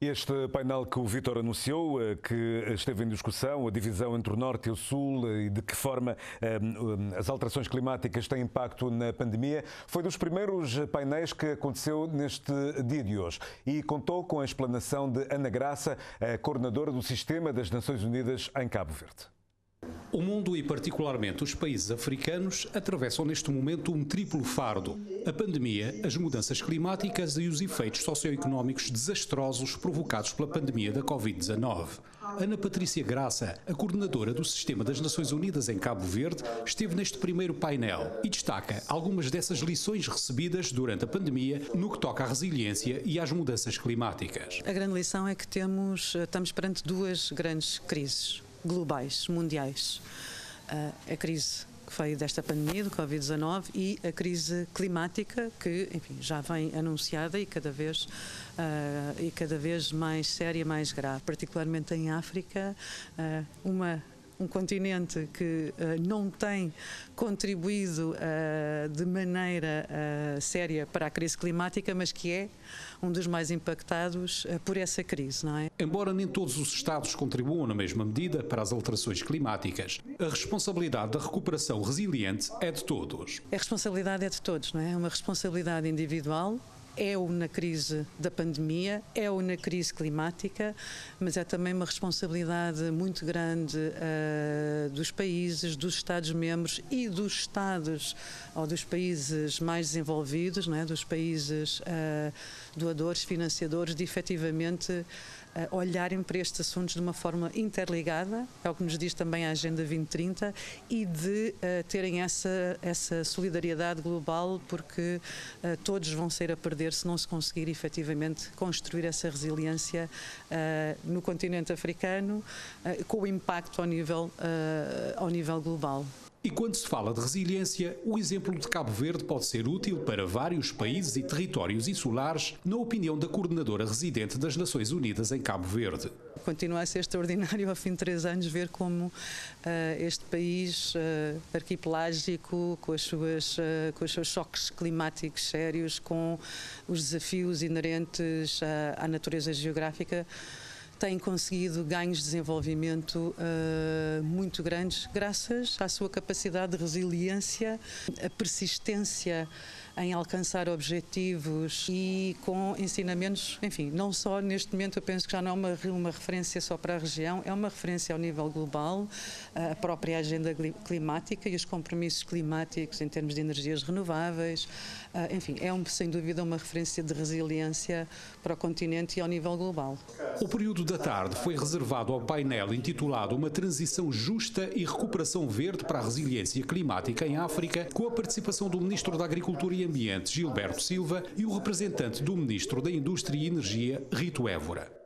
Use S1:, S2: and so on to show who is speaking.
S1: Este painel que o Vítor anunciou, que esteve em discussão, a divisão entre o Norte e o Sul e de que forma as alterações climáticas têm impacto na pandemia, foi dos primeiros painéis que aconteceu neste dia de hoje e contou com a explanação de Ana Graça, a coordenadora do Sistema das Nações Unidas em Cabo Verde.
S2: O mundo e particularmente os países africanos atravessam neste momento um triplo fardo: a pandemia, as mudanças climáticas e os efeitos socioeconómicos desastrosos provocados pela pandemia da Covid-19. Ana Patrícia Graça, a coordenadora do Sistema das Nações Unidas em Cabo Verde, esteve neste primeiro painel e destaca algumas dessas lições recebidas durante a pandemia no que toca à resiliência e às mudanças climáticas.
S3: A grande lição é que estamos perante duas grandes crises globais, mundiais. A crise que veio desta pandemia do Covid-19 e a crise climática que, enfim, já vem anunciada e cada vez mais séria, mais grave. Particularmente em África, um continente que não tem contribuído de maneira séria para a crise climática, mas que é um dos mais impactados por essa crise, não é?
S2: Embora nem todos os Estados contribuam na mesma medida para as alterações climáticas, a responsabilidade da recuperação resiliente é de todos.
S3: A responsabilidade é de todos, não é? É uma responsabilidade individual. É-o na crise da pandemia, é-o na crise climática, mas é também uma responsabilidade muito grande dos países, dos Estados-membros e dos Estados ou dos países mais desenvolvidos, não é? Dos países doadores, financiadores, de efetivamente olharem para estes assuntos de uma forma interligada, é o que nos diz também a Agenda 2030, e de terem essa solidariedade global, porque todos vão sair a perder se não se conseguir efetivamente construir essa resiliência no continente africano, com o impacto ao nível global.
S2: E quando se fala de resiliência, o exemplo de Cabo Verde pode ser útil para vários países e territórios insulares, na opinião da coordenadora residente das Nações Unidas em Cabo Verde.
S3: Continua a ser extraordinário, ao fim de 3 anos, ver como este país arquipelágico, com os seus choques climáticos sérios, com os desafios inerentes à natureza geográfica, tem conseguido ganhos de desenvolvimento muito grandes, graças à sua capacidade de resiliência, a persistência em alcançar objetivos e com ensinamentos, enfim, não só neste momento eu penso que já não é uma referência só para a região, é uma referência ao nível global, a própria agenda climática e os compromissos climáticos em termos de energias renováveis, enfim, é sem dúvida uma referência de resiliência para o continente e ao nível global.
S2: O período da tarde foi reservado ao painel intitulado Uma Transição Justa e Recuperação Verde para a Resiliência Climática em África, com a participação do Ministro da Agricultura e Ambiente, Gilberto Silva, e o representante do Ministro da Indústria e Energia, Rito Évora.